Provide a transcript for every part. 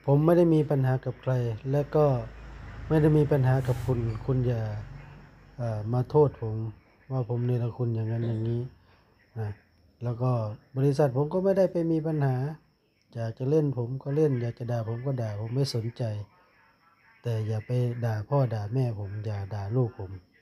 ผมไม่ได้มีปัญหากับใครและก็ไม่ได้มีปัญหากับคุณอย่ามาโทษผมว่าผมเนรคุณอย่างนั้นอย่างนี้นะแล้วก็บริษัทผมก็ไม่ได้ไปมีปัญหาอยากจะเล่นผมก็เล่นอยากจะด่าผมก็ด่าผมไม่สนใจแต่อย่าไปด่าพ่อด่าแม่ผมอย่าด่าลูก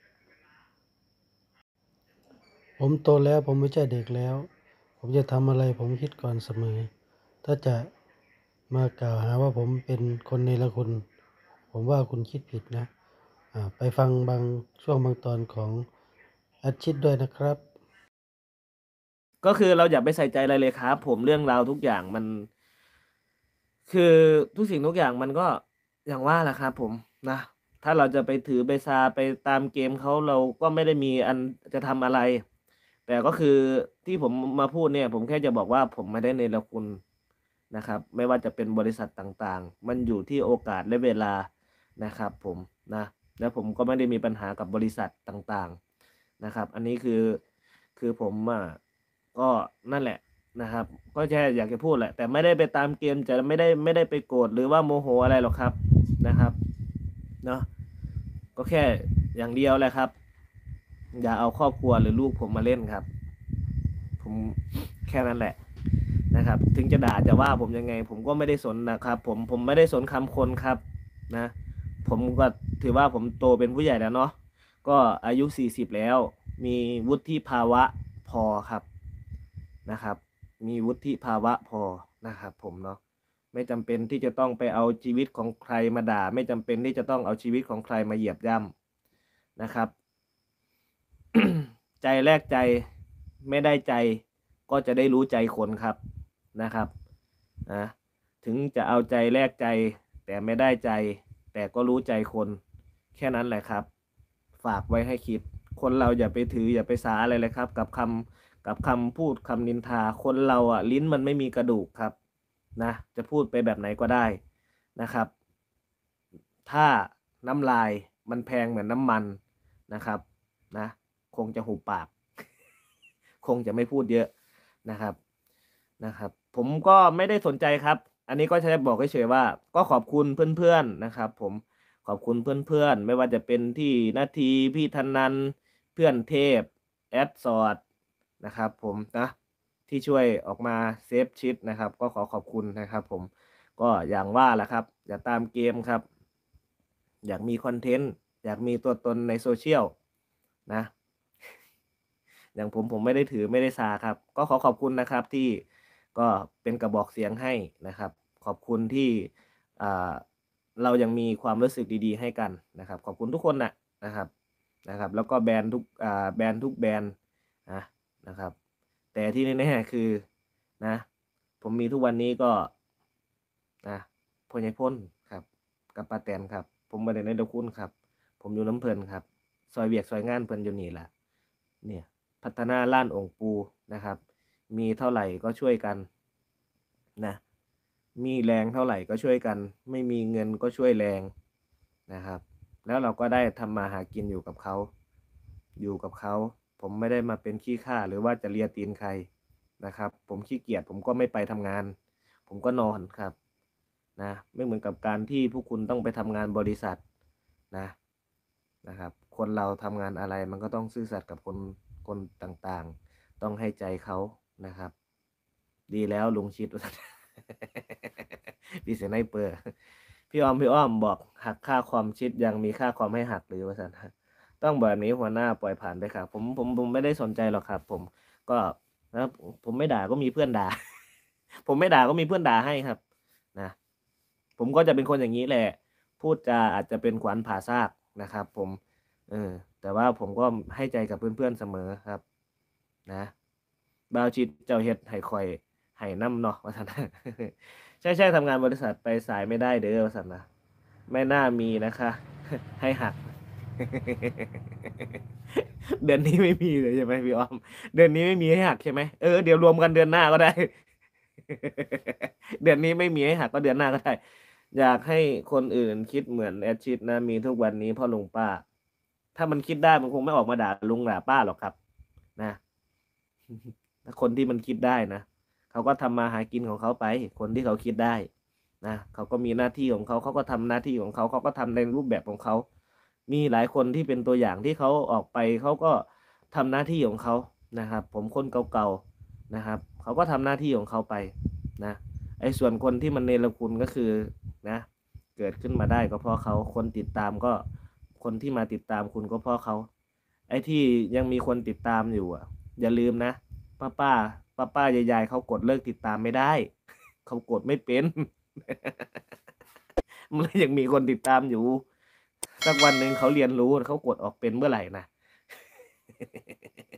ผมโตแล้วผมไม่ใช่เด็กแล้วผมจะทำอะไรผมคิดก่อนเสมอถ้าจะมากล่าวหาว่าผมเป็นคนเนรคุณผมว่าคุณคิดผิดนะไปฟังบางช่วงบางตอนของอาชิตด้วยนะครับก็คือเราอย่าไปใส่ใจอะไรเลยครับผมเรื่องราวทุกอย่างมันคือทุกสิ่งทุกอย่างมันก็อย่างว่าแหละครับผมนะถ้าเราจะไปถือไปซาไปตามเกมเขาเราก็ไม่ได้มีอันจะทำอะไรแต่ก็คือที่ผมมาพูดเนี่ยผมแค่จะบอกว่าผมไม่ได้เนรคุณนะครับไม่ว่าจะเป็นบริษัทต่างๆมันอยู่ที่โอกาสและเวลานะครับผมนะแล้วผมก็ไม่ได้มีปัญหากับบริษัทต่างๆนะครับอันนี้คือผมก็นั่นแหละนะครับก็แค่อยากจะพูดแหละแต่ไม่ได้ไปตามเกมจะไม่ได้ไปโกรธหรือว่าโมโหอะไรหรอกครับนะครับเนาะก็แค่อย่างเดียวแหละครับอย่าเอาครอบครัวหรือลูกผมมาเล่นครับผมแค่นั้นแหละนะครับถึงจะด่าจะว่าผมยังไงผมก็ไม่ได้สนนะครับผมไม่ได้สนคำคนครับนะผมก็ถือว่าผมโตเป็นผู้ใหญ่แล้วเนาะก็อายุ40แล้วมีวุฒิภาวะพอครับนะครับมีวุฒิภาวะพอนะครับผมเนาะไม่จำเป็นที่จะต้องไปเอาชีวิตของใครมาด่าไม่จำเป็นที่จะต้องเอาชีวิตของใครมาเหยียบย่ำนะครับ ใจแลกใจไม่ได้ใจก็จะได้รู้ใจคนครับนะครับนะถึงจะเอาใจแลกใจแต่ไม่ได้ใจแต่ก็รู้ใจคนแค่นั้นแหละครับฝากไว้ให้คิดคนเราอย่าไปถืออย่าไปสาอะไรเลยครับกับคำพูดคำนินทาคนเราอ่ะลิ้นมันไม่มีกระดูกครับนะจะพูดไปแบบไหนก็ได้นะครับถ้าน้ำลายมันแพงเหมือนน้ำมันนะครับนะคงจะหุบปากคงจะไม่พูดเยอะนะครับผมก็ไม่ได้สนใจครับอันนี้ก็จะบอกเฉยๆว่าก็ขอบคุณเพื่อนๆนะครับผมขอบคุณเพื่อนๆไม่ว่าจะเป็นที่นาทีพี่ธนันเพื่อนเทพแอดสอดนะครับผมนะที่ช่วยออกมาเซฟชิดนะครับก็ขอบคุณนะครับผมก็อย่างว่าแหละครับอย่าตามเกมครับอยากมีคอนเทนต์อยากมีตัวตนในโซเชียลนะอย่างผมไม่ได้ถือไม่ได้ซาครับก็ขอบคุณนะครับที่ก็เป็นกระบอกเสียงให้นะครับขอบคุณที่อ่าเรายังมีความรู้สึกดีๆให้กันนะครับขอบคุณทุกคนนะครับแล้วก็แบรนด์ทุกแบรนด์นะนะครับแต่ที่แน่ๆคือนะผมมีทุกวันนี้ก็นะพ่อใหญ่พ่นครับกับป้าแตนครับผมบ่ได้ในดอกคุณครับผมอยู่น้ำเพิ่นครับซอยเวียกซอยงานเพิ่นอยู่นี่แหละเนี่ยพัฒนาล้านองค์ปูนะครับมีเท่าไหร่ก็ช่วยกันนะมีแรงเท่าไหร่ก็ช่วยกันไม่มีเงินก็ช่วยแรงนะครับแล้วเราก็ได้ทำมาหากินอยู่กับเขาผมไม่ได้มาเป็นขี้ข้าหรือว่าจะเลียตีนใครนะครับผมขี้เกียจผมก็ไม่ไปทำงานผมก็นอนครับนะไม่เหมือนกับการที่พวกคุณต้องไปทำงานบริษัทนะนะครับคนเราทำงานอะไรมันก็ต้องซื่อสัตย์กับคนต่างๆต้องให้ใจเขานะครับดีแล้วลุงชิด ดีเซนไนเปอร์พี่อ้อมบอกหักค่าความชิดยังมีค่าความให้หักหรือว่าสันต้องแบบนี้หัวหน้าปล่อยผ่านไปครับผมไม่ได้สนใจหรอกครับผมก็นะผมไม่ด่าก็มีเพื่อนด่าผมไม่ด่าก็มีเพื่อนด่าให้ครับนะผมก็จะเป็นคนอย่างนี้แหละพูดจาอาจจะเป็นขวานผ่าซากนะครับผมเออแต่ว่าผมก็ให้ใจกับเพื่อนๆเสมอครับนะบาวชิดเจ้าเฮ็ดให้คอยให้น้ำเนาะว่าซั่น ใช่ๆทำงานบริษัทไปสายไม่ได้เด้อว่าซั่นนะไม่น่ามีนะคะให้หักเดือนนี้ไม่มีเลยใช่ไหมพี่อ้อมเดือนนี้ไม่มีให้หักใช่ไหมเออเดี๋ยวรวมกันเดือนหน้าก็ได้เดือนนี้ไม่มีให้หักก็เดือนหน้าก็ได้อยากให้คนอื่นคิดเหมือนแอดชิดนะมีทุกวันนี้เพราะลุงป้าถ้ามันคิดได้มันคงไม่ออกมาด่าลุงด่าป้าหรอกครับนะถ้าคนที่มันคิดได้นะเขาก็ทำมาหากินของเขาไปคนที่เขาคิดได้นะเขาก็มีหน้าที่ของเขาเขาก็ทำหน้าที่ของเขาเขาก็ทำในรูปแบบของเขามีหลายคนที่เป็นตัวอย่างที่เขาออกไปเขาก็ทำหน้าที่ของเขานะครับผมคนเก่าๆนะครับเขาก็ทำหน้าที่ของเขาไปนะไอ้ส่วนคนที่มันเนรคุณก็คือนะเกิดขึ้นมาได้ก็เพราะเขาคนติดตามก็คนที่มาติดตามคุณก็เพราะเขาไอ้ที่ยังมีคนติดตามอยู่อ่ะอย่าลืมนะป้ายายๆเขากดเลิกติดตามไม่ได้ เขากดไม่เป็น มันยังมีคนติดตามอยู่สักวันหนึ่งเขาเรียนรู้เขากดออกเป็นเมื่อไหร่นะ